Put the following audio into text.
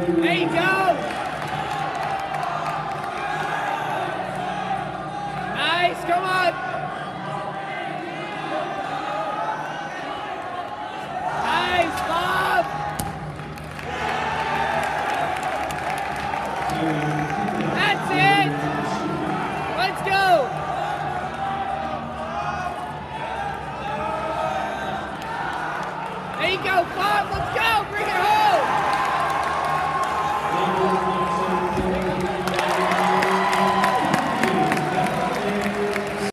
There you go. Nice, come on. Nice, Bob. That's it. Let's go. There you go, Bob. Let's go.